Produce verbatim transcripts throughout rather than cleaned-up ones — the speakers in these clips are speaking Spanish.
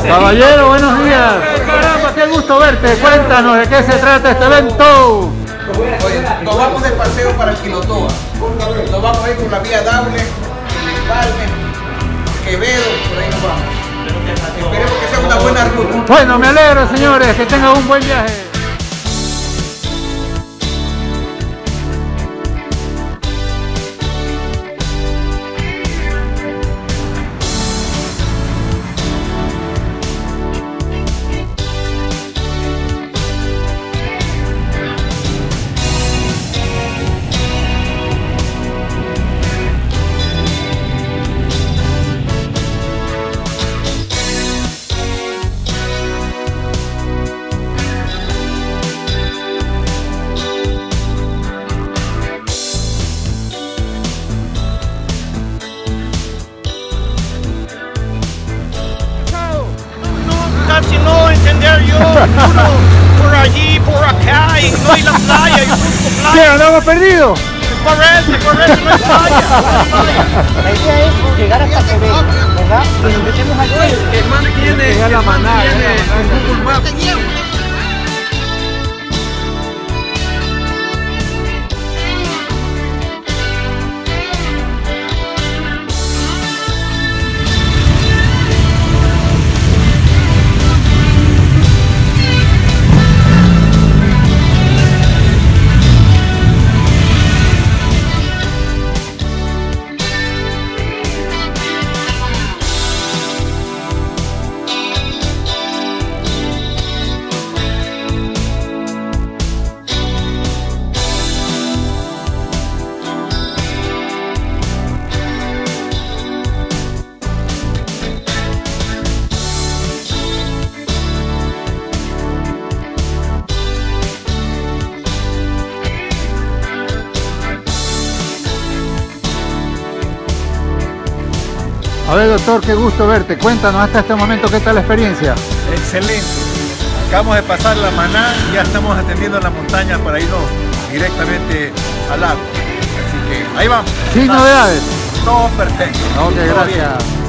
Caballero, buenos días. Caramba, qué gusto verte. Cuéntanos de qué se trata este evento. Oye, nos vamos de paseo para el Quilotoa. Nos vamos a ir por la vía Daule, el Empalme, Quevedo, por ahí nos vamos. Esperemos que sea una buena ruta. Bueno, me alegro, señores, que tengan un buen viaje. Si no entender yo, uno por allí, por acá, y no hay la playa, yo busco playa. ¿Qué, andamos perdidos? Parece, parece, no hay playa. La idea es llegar hasta Quevedo, ¿verdad? Y nos metemos al pueblo. El man tiene, el man tiene Google Maps. A ver, doctor, qué gusto verte. Cuéntanos hasta este momento qué tal la experiencia. Excelente. Acabamos de pasar la Maná y ya estamos atendiendo la montaña para irnos directamente al lago. Así que ahí vamos. Sin novedades. Todo perfecto. Ok, Todo gracias. bien.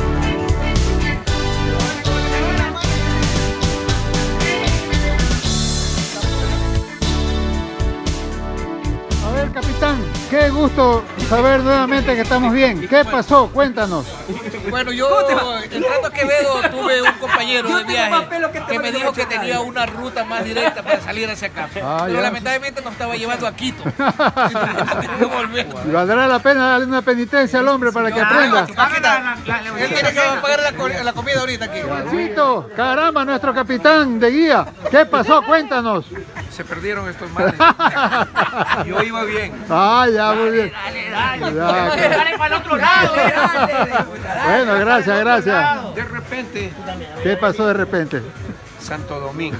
A ver, capitán, qué gusto saber nuevamente que estamos bien. ¿Qué pasó? Cuéntanos. Bueno, yo entrando a Quevedo tuve un compañero de viaje que me dijo que tenía una ruta más directa para salir hacia acá. Ah, pero ya. lamentablemente nos estaba llevando a Quito. Y volver. Y valdrá la pena darle una penitencia al hombre para que aprenda. Aquí está. Él tiene que pagar la, co- la comida ahorita aquí. Juancito, caramba, nuestro capitán de guía. ¿Qué pasó? Cuéntanos. Se perdieron estos manes. Yo iba bien. Ah, ya, muy bien. Dale, Ya, dale, dale para el otro lado. bueno, gracias, gracias. De repente, ¿Qué pasó de repente? Santo Domingo.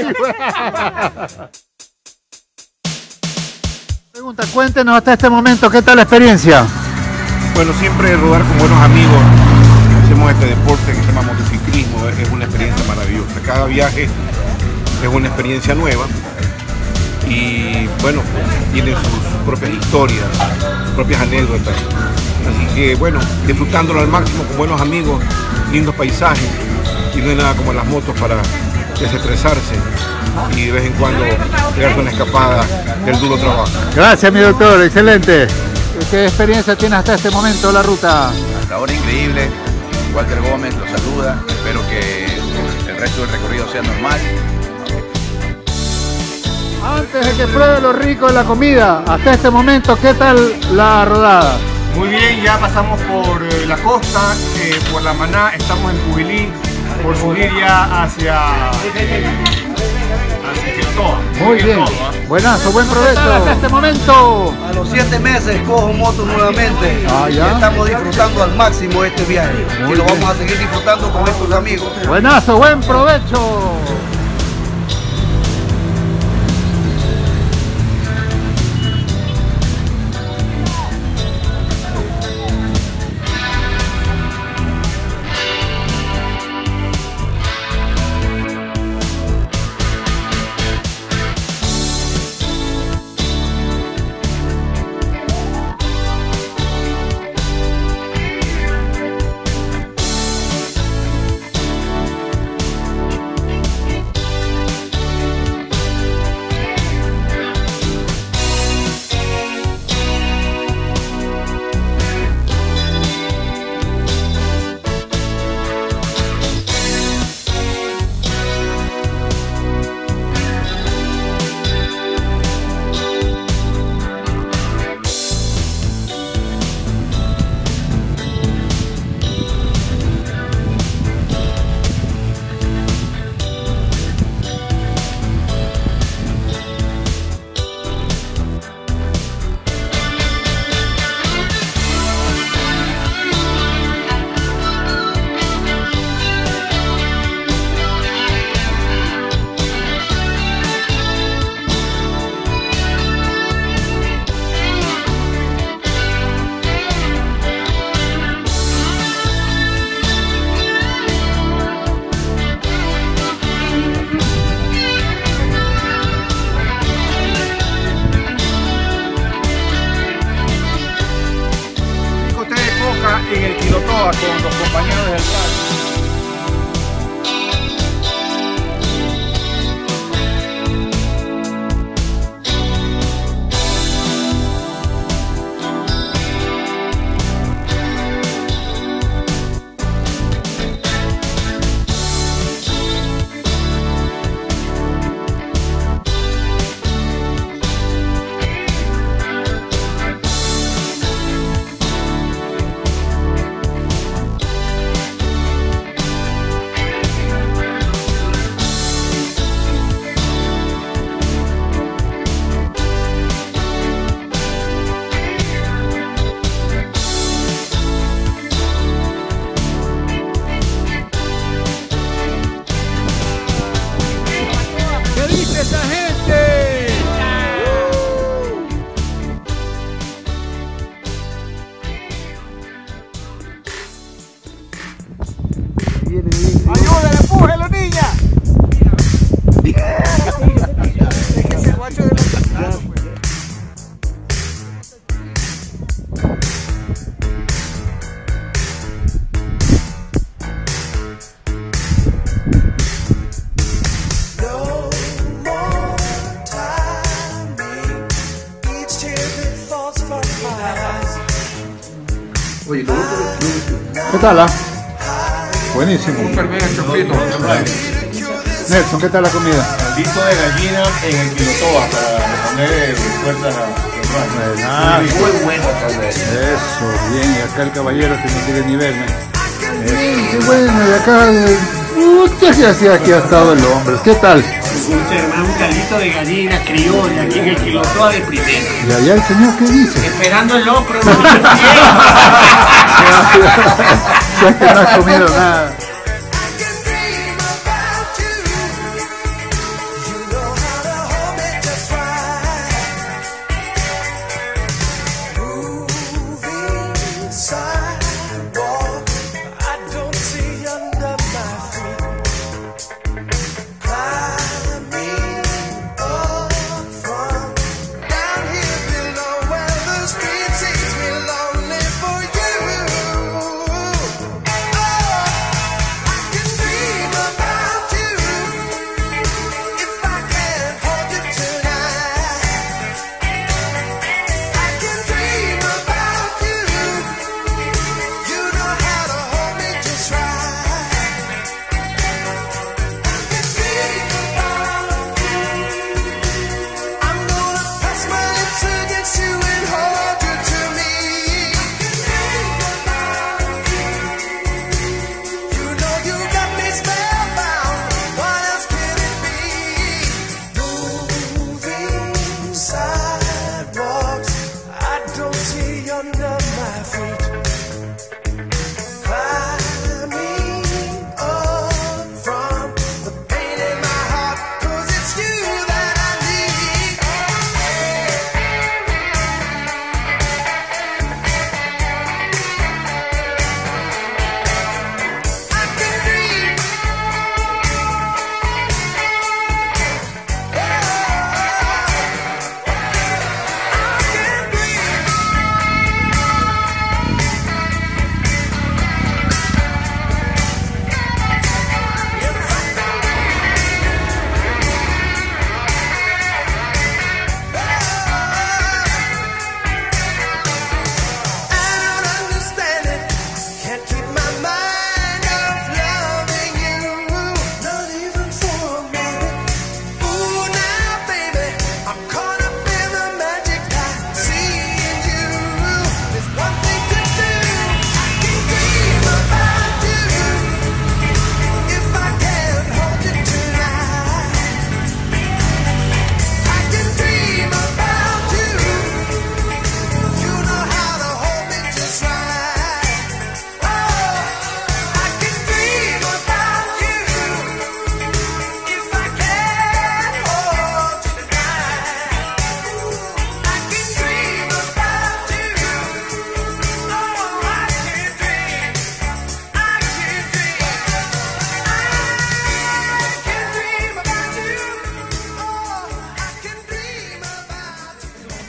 Pregunta, cuéntenos hasta este momento, ¿qué tal la experiencia? Bueno, siempre rodar con buenos amigos, hacemos este deporte que se llama motociclismo, es una experiencia maravillosa. Cada viaje es una experiencia nueva y bueno, pues, tiene sus propias historias, sus propias anécdotas. Así que bueno, disfrutándolo al máximo con buenos amigos, lindos paisajes, y no hay nada como las motos para desestresarse y de vez en cuando pegarse una escapada del duro trabajo. Gracias, mi doctor, excelente. ¿Qué experiencia tiene hasta este momento la ruta? Hasta ahora increíble. Walter Gómez lo saluda. Espero que el resto del recorrido sea normal. Antes de que pruebe lo rico de la comida, hasta este momento, ¿qué tal la rodada? Muy bien, ya pasamos por eh, la costa, eh, por la Maná, estamos en Cubilín, por subir ya hacia, hacia Quilotoa. Muy bien, buenazo, buen provecho. Hasta este momento. A los siete meses cojo moto nuevamente. Ah, ¿ya? Y estamos disfrutando al máximo este viaje. Muy y lo bien. vamos a seguir disfrutando con estos amigos. Buenazo, buen provecho. del radio. ¡Ayúdale, empújelo, niña! Es que ese guacho de los... ¿Qué tal? Ah? Buenísimo. Súper bien el choclito. Nelson, ¿qué tal la comida? Caldito de gallina en el quilotoa para poner fuerza a Ah, muy bueno. eso, bien. Y acá el caballero que no tiene nivel, ¿no? Eso, qué bueno. Y acá, usted que hacía aquí ha estado el hombre. ¿Qué tal? Un caldito de gallina criolla aquí en el quilotoa de primera. ¿Y allá el señor qué dice? Esperando el locro, no Ya que no has comido nada.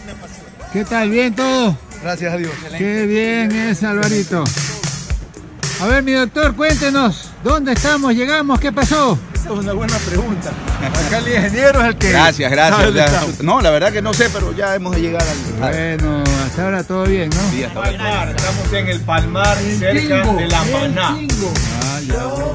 ¿Qué tal? ¿Bien todo? Gracias a Dios. Qué bien es, Alvarito. A ver, mi doctor, cuéntenos, ¿dónde estamos? ¿Llegamos? ¿Qué pasó? Esa es una buena pregunta. Acá el ingeniero es el que... Gracias, sabe gracias. dónde Ya- estamos. no, la verdad que no sé, pero ya hemos de llegar al... Bueno, hasta ahora todo bien, ¿no? Sí, hasta ahora. Palmar, estamos en el Palmar, cerca de La Maná. Ah, ya.